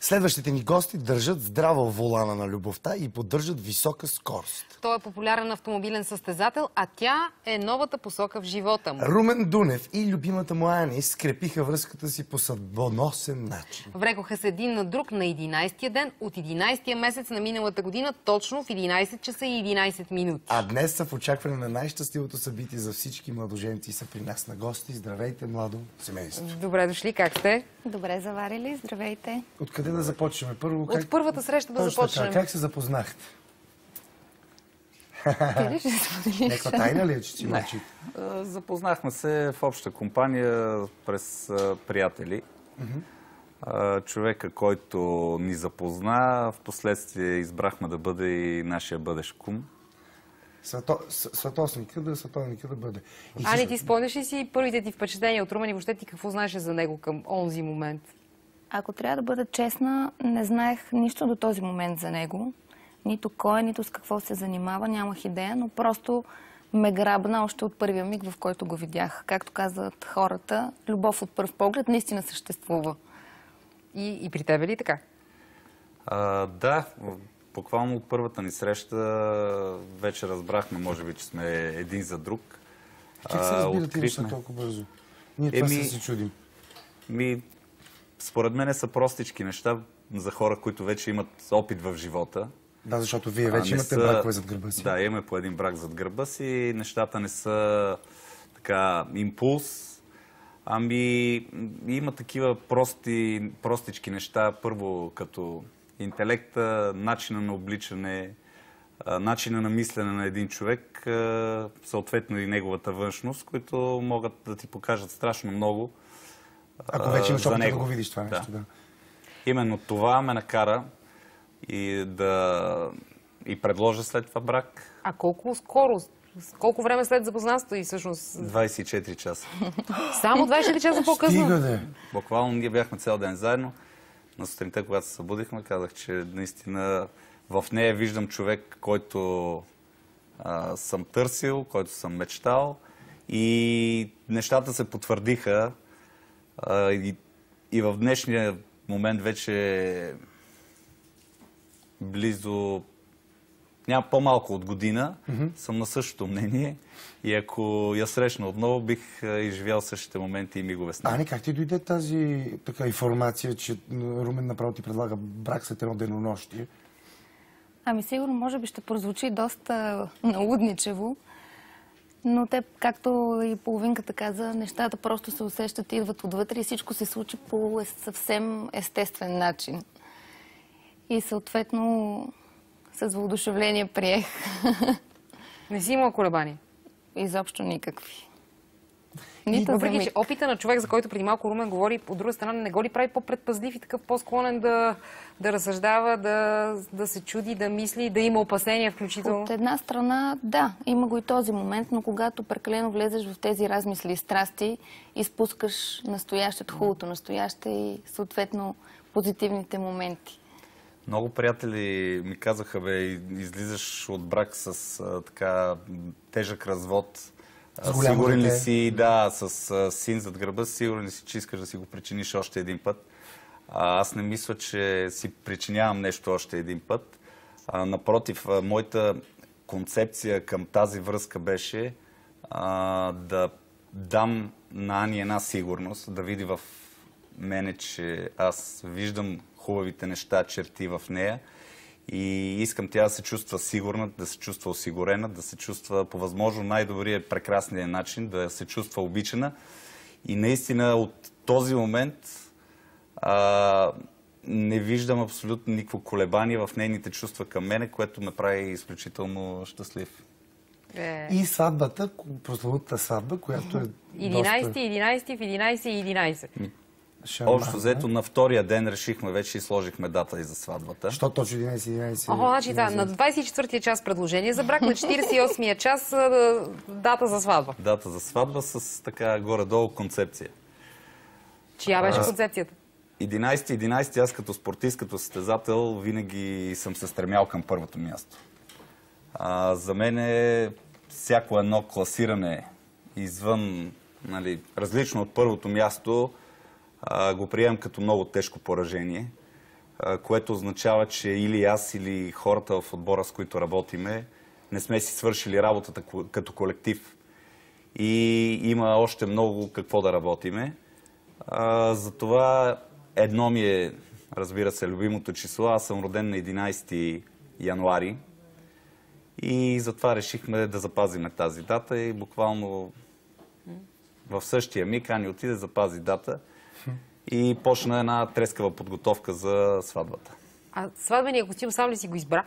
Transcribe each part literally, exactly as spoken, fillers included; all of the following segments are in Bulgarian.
Следващите ни гости държат здраво волана на любовта и поддържат висока скорост. Той е популярен автомобилен състезател, а тя е новата посока в живота му. Румен Дунев и любимата му Ани скрепиха връзката си по съдбоносен начин. Врекоха се един на друг на единайсетия ден от единайсетия месец на миналата година, точно в единайсет часа и единайсет минути. А днес са в очакване на най-щастливото събитие за всички младоженци са при нас на гости. Здравейте, младо семейство. Добре дошли, как сте? Добре заварили, здравейте. Откъде да започнем? Първо, От как... първата среща да Точно започнем. така. Как се запознахте? Ти ли ще споделиш? Някаква тайна ли е, че си Не. мълчите? А, Запознахме се в обща компания през а, приятели. А, Човека, който ни запозна, в последствие избрахме да бъде и нашия бъдещ кум. Свято... с- Сватосника да световника да бъде. И Ани, всъщност- ти спомняш ли си първите ти впечатления от Румен и въобще ти какво знаеше за него към онзи момент? Ако трябва да бъда честна, не знаех нищо до този момент за него. Нито кой, нито с какво се занимава, нямах идея, но просто ме грабна още от първия миг, в който го видях. Както казват хората, любов от пръв поглед наистина съществува. И, и при тебе ли така? А, да, буквално от първата ни среща вече разбрахме, може би, че сме един за друг. Как се А, разбирате неща открихме- толкова бързо? Ние това Еми- се се чудим. Ми, според мен са простички неща за хора, които вече имат опит в живота. Да, защото вие А, вече не имате са- бракове зад гърба си. Да, имаме по един брак зад гърба си. Нещата не са така импулс. Ами има такива прости, простички неща. Първо като интелекта, начина на обличане, а, начина на мислене на един човек, а, съответно и неговата външност, които могат да ти покажат страшно много. Ако вече имаш за опит да него. го видиш това нещо, да. Именно това ме накара и да и предложа след това брак. А колко скоро, колко време след запознанството и всъщност двайсет и четири часа. само двайсет и четири часа по-късно? Стига да е. Буквално ние бяхме цял ден заедно. На сутринта, когато се събудихме, казах, че наистина в нея виждам човек, който а, съм търсил, който съм мечтал. И нещата се потвърдиха. А, и, и в днешния момент вече близо няма по-малко от година, mm-hmm. съм на същото мнение и ако я срещна отново, бих а, изживял същите моменти и мигове с нея. Ани, как ти дойде тази така информация, че Румен направо ти предлага брак след едно денонощие? Ами сигурно, може би ще прозвучи доста налудничево, но те, както и половинката каза, нещата просто се усещат, идват отвътре и всичко се случи по съвсем естествен начин. И съответно с въодушевление приех. Не си имал колебания. Изобщо никакви. Нито за Въпреки, че миг. опита на човек, за който преди малко Румен говори, от друга страна не го ли прави по-предпазлив и такъв по-склонен да, да разсъждава, да, да се чуди, да мисли, да има опасения включително? От една страна, да, има го и този момент, но когато прекалено влезеш в тези размисли и страсти, изпускаш настоящето, хубавото настояще и съответно позитивните моменти. Много приятели ми казаха, бе, излизаш от брак с а, така тежък развод. С голямо Сигурен ли дете. си, да, с а, син зад гърба, сигурен ли си, че искаш да си го причиниш още един път? А, аз не мисля, че си причинявам нещо още един път. А, напротив, а, моята концепция към тази връзка беше а, да дам на Ани една сигурност, да види в мене, че аз виждам хубавите неща, черти в нея и искам тя да се чувства сигурна, да се чувства осигурена, да се чувства по възможно най-добрия, прекрасния начин, да се чувства обичана. И наистина от този момент а, не виждам абсолютно никакво колебание в нейните чувства към мене, което ме прави изключително щастлив. Е. И сватбата, прословутата сватба, която е единайсети, единайсети, в единайсет и единайсет. шармантна. Общо взето на втория ден решихме вече и сложихме дата и за сватбата. Що точно единайсет единайсет? Охо, значи да, на двайсет и четвъртия час предложение за брак, на четирийсет и осмия час а, дата за сватба. Дата за сватба с така горе-долу концепция. Чия беше концепцията? единайсети единайсети аз като спортист, като състезател, винаги съм се стремял към първото място. А, за мен е всяко едно класиране извън, нали, различно от първото място, а, го приемам като много тежко поражение. което означава, че или аз, или хората в отбора, с които работиме, не сме си свършили работата като колектив. И има още много какво да работиме. Затова едно ми е, разбира се, любимото число. Аз съм роден на единайсети януари. И затова решихме да запазиме тази дата и буквално в същия миг Ани отиде, запази дата и почна една трескава подготовка за сватбата. А сватбения костюм сам ли си го избра?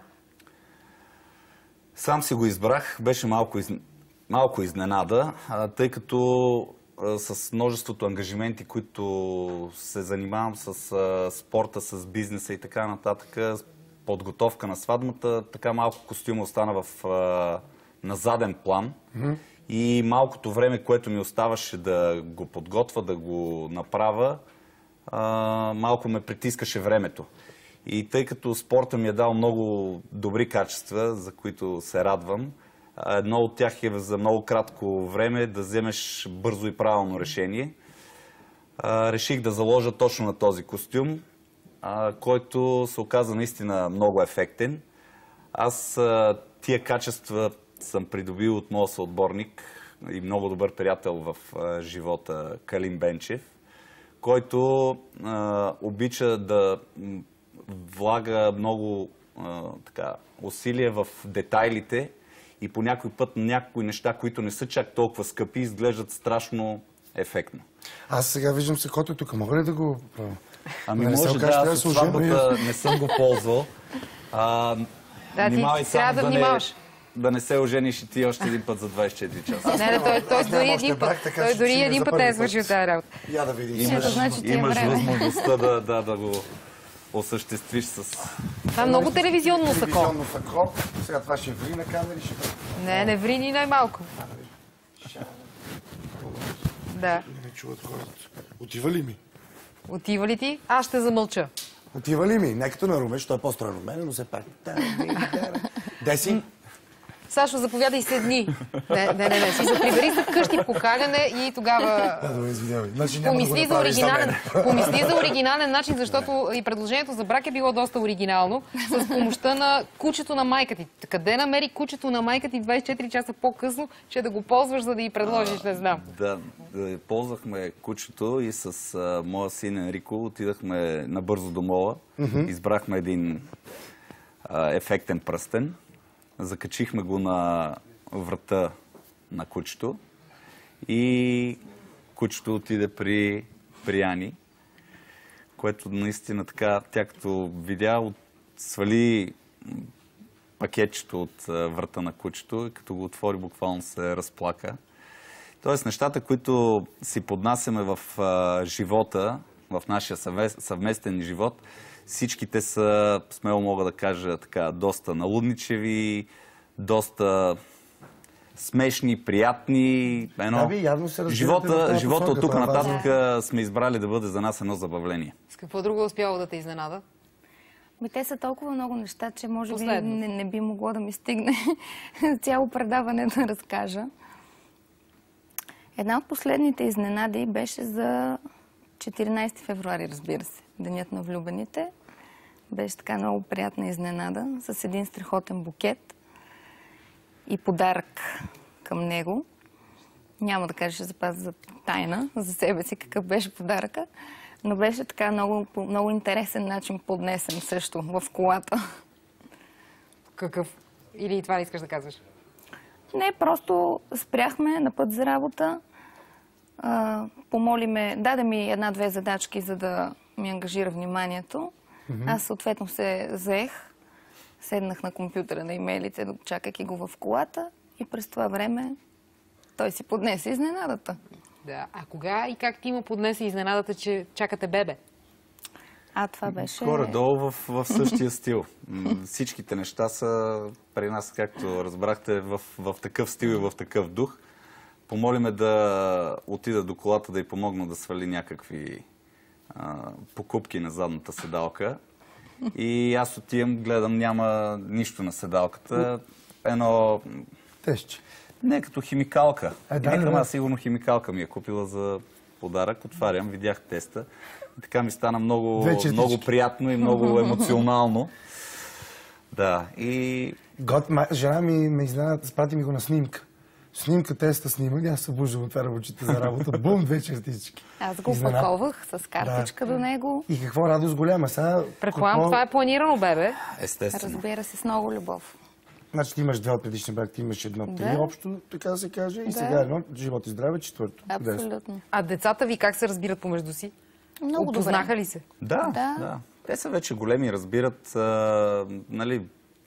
Сам си го избрах. Беше малко, из... малко изненада, тъй като с множеството ангажименти, които се занимавам с спорта, с бизнеса и така нататък, подготовка на сватбата, така малко костюм остана в, на заден план. Mm-hmm. И малкото време, което ми оставаше да го подготвя, да го направя, малко ме притискаше времето. И тъй като спорта ми е дал много добри качества, за които се радвам, едно от тях е за много кратко време да вземеш бързо и правилно решение. Реших да заложа точно на този костюм, който се оказа наистина много ефектен. Аз тия качества съм придобил от моя съотборник и много добър приятел в живота Калин Бенчев, който а, обича да влага много а, така, усилия в детайлите и по някой път някои неща, които не са чак толкова скъпи, изглеждат страшно ефектно. Аз сега виждам секото тук. Мога ли да го правя? Ами не може да, аз от сватбата не съм го ползвал. А, да, ти трябва да внимаваш. Да не се ожениш и ти още един път за двайсет и четири часа. Не, не, той, той дори един път, той дори един път не е свършил тази работа. Я да видим. Имаш, значи, имаш възможността да, да, да го осъществиш с... Това е много телевизионно сако. Телевизионно сако. Сега това ще ври на камери, ще... Не, не ври ни най-малко. Да. Не чуват хората. Отива ли ми? Отива ли ти? Аз ще замълча. Отива ли ми? Не като на Руме, защото е по-странно от мен, но все пак. Деси? Сашо, заповядай седни. Не, не, не, не. Си заприбери се вкъщи в покаляне и тогава... Значи помисли, за оригинален, помисли за оригинален начин, защото и предложението за брак е било доста оригинално, с помощта на кучето на майка ти. Къде намери кучето на майка ти двайсет и четири часа по-късно, че да го ползваш, за да й предложиш, не знам. Да, да ползвахме кучето и с а, моя син Енрико отидахме набързо до мола. Mm-hmm. Избрахме един а, ефектен пръстен. Закачихме го на врата на кучето и кучето отиде при, при Ани, което наистина така, тя като видя, от, свали пакетчето от врата на кучето и като го отвори, буквално се разплака. Тоест нещата, които си поднасяме в а, живота, в нашия съвместен живот, всичките са, смело мога да кажа, така, доста налудничеви, доста смешни, приятни. Едно... Да, би, явно се живота, живота от тук нататък да. Сме избрали да бъде за нас едно забавление. С какво друго успяло да те изненада? Ми, те са толкова много неща, че може би не, не би могло да ми стигне цяло предаване да разкажа. Една от последните изненади беше за четиринайсети февруари, разбира се, денят на влюбените. Беше така много приятна изненада, с един страхотен букет и подарък към него. Няма да кажа, ще запазя за тайна за себе си какъв беше подаръка, но беше така много, по много интересен начин поднесен също в колата. Какъв? Или това ли искаш да казваш? Не, просто спряхме на път за работа. А, помоли ме, даде ми една-две задачки, за да ми ангажира вниманието. Mm-hmm. Аз съответно се заех, седнах на компютъра на имейлите, чакайки го в колата и през това време той си поднесе изненадата. Да, а кога и как ти му поднесе изненадата, че чакате бебе? А това беше... Горе-долу в, в същия стил. Всичките неща са при нас, както разбрахте, в, в такъв стил и в такъв дух. Помолиме да отида до колата да й помогна да свали някакви а, покупки на задната седалка. И аз отивам, гледам, няма нищо на седалката. Едно... Тежче. Не, като химикалка. А, да, Викам, да. аз сигурно химикалка ми е купила за подарък. Отварям, видях теста. И така ми стана много, Две четички. много приятно и много емоционално. Да, и... Гот, ма, жена ми ме изненада, спрати ми го на снимка. Снимка, теста снимах, аз се буждам, отварям очите за работа. Бум, две чертички. Аз го Изненада. опаковах с картичка Да. до него. И какво радост голяма. Сега, Предполагам, какво... това е планирано бебе. Естествено. Разбира се, с много любов. Значи ти имаш две от предишни брак, ти имаш едно, три Да. общо, така да се каже. И Да. сега едно, живот и здраве, четвърто. Чудесно. Абсолютно. А децата ви как се разбират помежду си? Много Опознаха добре. ли се? Да, Да. да, те са вече големи, разбират, а, нали...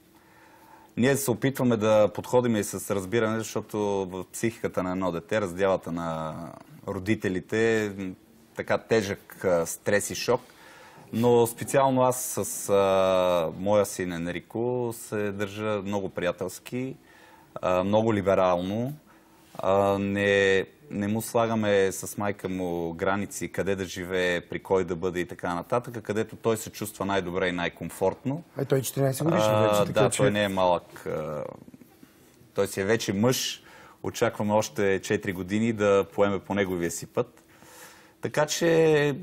Ние се опитваме да подходим и с разбиране, защото в психиката на едно дете, раздялата на родителите, така тежък а, стрес и шок. Но специално аз с а, моя син Енрико се държа много приятелски, а, много либерално. А, не, не му слагаме с майка му граници къде да живее, при кой да бъде и така нататък, където той се чувства най-добре и най-комфортно. Ай, той е четиринайсет годишен А, вече. да, така, че... той не е малък. а, Той си е вече мъж. Очакваме още четири години да поеме по неговия си път. Така че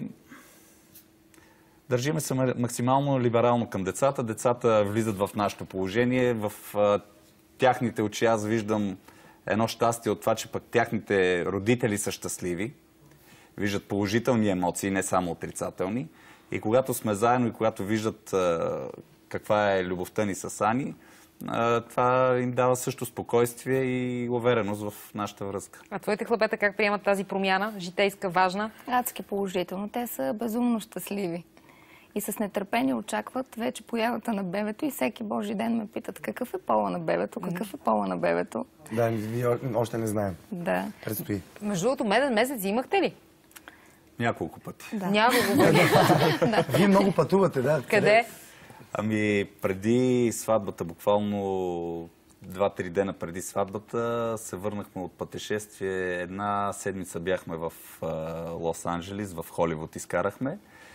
държиме се максимално либерално към децата. Децата влизат в нашето положение. В а, тяхните очи аз виждам едно щастие от това, че пък тяхните родители са щастливи. Виждат положителни емоции, не само отрицателни. И когато сме заедно и когато виждат а, каква е любовта ни с Ани, а, това им дава също спокойствие и увереност в нашата връзка. А твоите хлапета как приемат тази промяна? Житейска, важна? Адски положително. Те са безумно щастливи. И с нетърпение очакват вече появата на бебето и всеки божи ден ме питат какъв е пола на бебето, какъв е пола на бебето. Да, вие още не знаем. Да. Предстои. Между другото, меден месец имахте ли? Няколко пъти. Да. Няколко години. Вие много пътувате, да. Къде? Ами, преди сватбата, буквално два-три дена преди сватбата, се върнахме от пътешествие. Една седмица бяхме в а, Лос-Анджелис, в Холивуд изкарахме.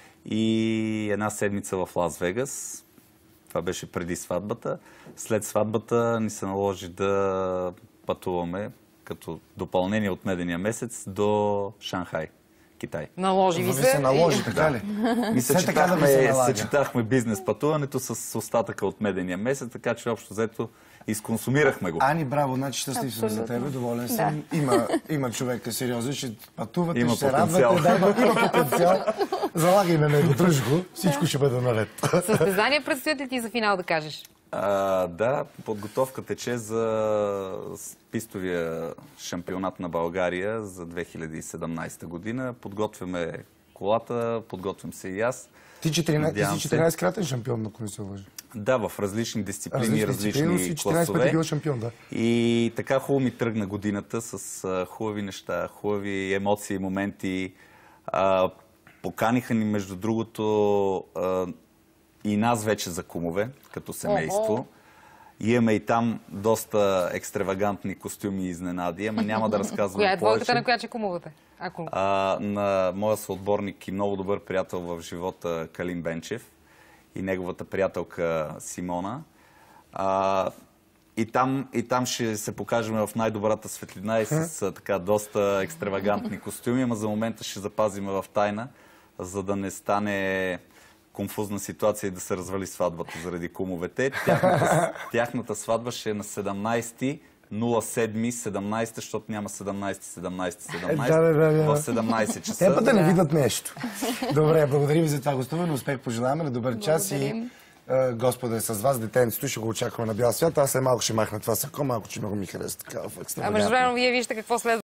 И една седмица в Лас-Вегас. Това беше преди сватбата. След сватбата ни се наложи да пътуваме като допълнение от медения месец до Шанхай, Китай. Наложи ви Ви се. се наложи, така ли? И Все така да съчетахме, ви се налага. съчетахме бизнес пътуването с остатъка от медения месец, така че общо взето изконсумирахме го. Ани, браво, значи щастлив съм за Абсолютно. тебе, доволен съм. Има, има човека сериозен, ще пътувате, Има ще се потенциал. радвате, да, има, има потенциал. Залагай на него, дръж го, всичко ще бъде наред. Състезания предстоят ли ти за финал да кажеш? А, да, подготовка тече за пистовия шампионат на България за две хиляди и седемнайсета година. Подготвяме колата, подготвям се и аз. Ти Надявам се. четиринайсет-кратен шампион, ако не се лъжа. Да, в различни дисциплини, Различни различни, дисциплини, но си четиринайсет пъти класове. бил шампион, да. И така хубаво ми тръгна годината с а, хубави неща, хубави емоции, моменти. А, поканиха ни, между другото, а, и нас вече за кумове, като семейство. Ого. Имаме и там доста екстравагантни костюми и изненади, ама няма да разказвам Коя е повече. двойката, на която ще кумувате? Ако... А, на моя съотборник и много добър приятел в живота Калин Бенчев и неговата приятелка Симона. А, и, там, и там ще се покажем в най-добрата светлина и с а, така доста екстравагантни костюми, ама за момента ще запазим в тайна, за да не стане конфузна ситуация и да се развали сватбата заради кумовете. Тяхната, тяхната сватба ще е на седемнайсети седеми седемнайсета, защото няма седемнайсети седемнайсети седемнайсета, Да, да, да, да. в седемнайсет часа. Те път да не видят нещо. Добре, благодарим ви за това гостуване. Успех пожелаваме, на добър час и Благодарим. е, Господа е с вас. Детенцето ще го очакваме на бял свят. Аз след малко ще махна това сако, малко че много ми хареса така в А между екстравагантно. време, вие вижте какво следва.